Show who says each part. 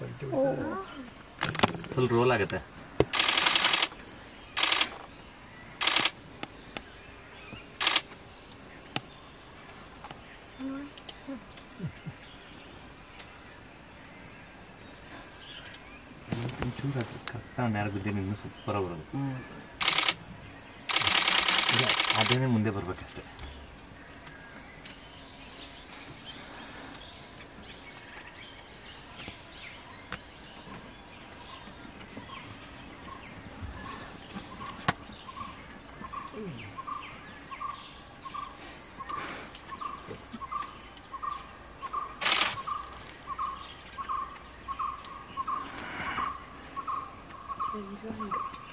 Speaker 1: Full roll ಆಗುತ್ತೆ. ಚೂರು ಕರೆಕ್ಟಾಗಿ ನೇರ ಬಿದ್ದೀನಿ, ಇನ್ನೂ ಸೂಪರಾಗಿ ಬರೋದು. ಇಲ್ಲ ಅದೇನೇ ಮುಂದೆ ಬರ್ಬೇಕಷ್ಟೆ.
Speaker 2: Enjoy.